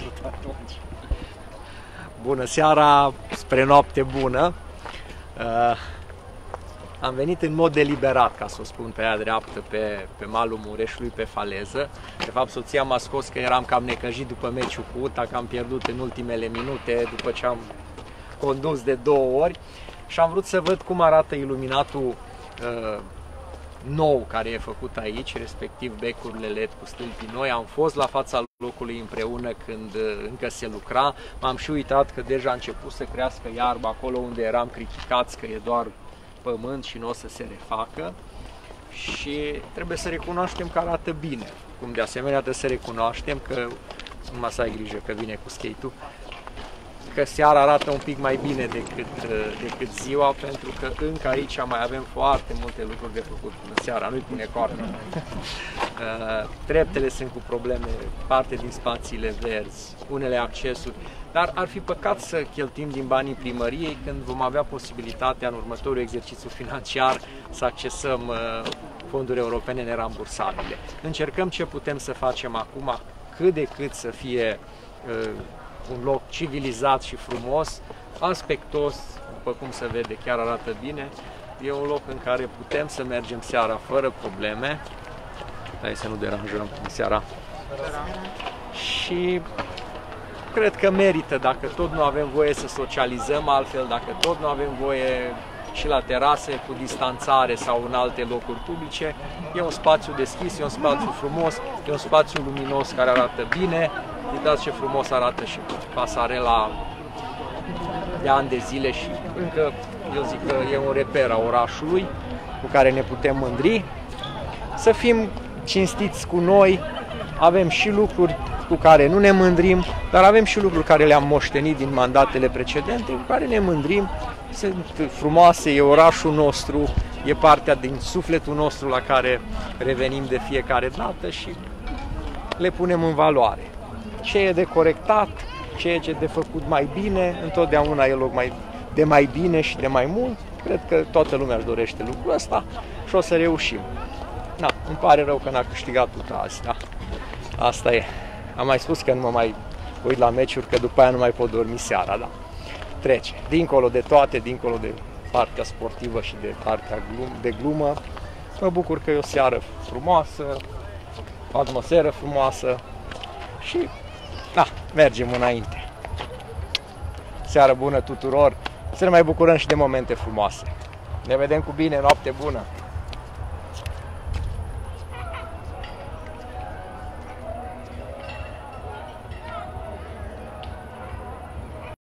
văzut atunci. Bună seara, spre noapte bună. Am venit în mod deliberat, ca să o spun pe aia dreaptă, pe malul Mureșului, pe faleză. De fapt, soția m-a scos că eram cam necăjit după meciul cu UTA, că am pierdut în ultimele minute, după ce am condus de 2 ori. Și am vrut să văd cum arată iluminatul nou care e făcut aici, respectiv becurile LED cu stâlpii noi. Am fost la fața locului împreună când încă se lucra. M-am și uitat că deja a început să crească iarba acolo unde eram criticați că e doar pământ și nu o să se refacă. Și trebuie să recunoaștem că arată bine. Cum de asemenea trebuie să recunoaștem că, numai să ai grijă că vine cu skate-ul, că seara arată un pic mai bine decât ziua, pentru că încă aici mai avem foarte multe lucruri de făcut până seara, nu-i pune corne. Treptele sunt cu probleme, parte din spațiile verzi, unele accesuri, dar ar fi păcat să cheltuim din banii primăriei când vom avea posibilitatea în următorul exercițiu financiar să accesăm fonduri europene nerambursabile. Încercăm ce putem să facem acum, cât de cât să fie un loc civilizat și frumos, aspectos, după cum se vede, chiar arată bine. E un loc în care putem să mergem seara fără probleme. Hai să nu deranjăm seara. Și cred că merită, dacă tot nu avem voie să socializăm altfel, dacă tot nu avem voie și la terase cu distanțare sau în alte locuri publice, e un spațiu deschis, e un spațiu frumos, e un spațiu luminos care arată bine. Uitați ce frumos arată și pasarela de ani de zile și încă, eu zic că e un reper a orașului cu care ne putem mândri. Să fim cinstiți cu noi, avem și lucruri cu care nu ne mândrim, dar avem și lucruri care le-am moștenit din mandatele precedente, cu care ne mândrim, sunt frumoase, e orașul nostru, e partea din sufletul nostru la care revenim de fiecare dată și le punem în valoare. Ce e de corectat, ce e de făcut mai bine, întotdeauna e loc de mai bine și de mai mult. Cred că toată lumea își dorește lucrul ăsta și o să reușim. Na, îmi pare rău că n-a câștigat UTA azi, da. Asta e. Am mai spus că nu mă mai uit la meciuri, că după aia nu mai pot dormi seara, da. Trece. Dincolo de toate, dincolo de partea sportivă și de partea de glumă, mă bucur că e o seară frumoasă, o atmosferă frumoasă și da, mergem înainte. Seară bună tuturor, să ne mai bucurăm și de momente frumoase. Ne vedem cu bine, noapte bună!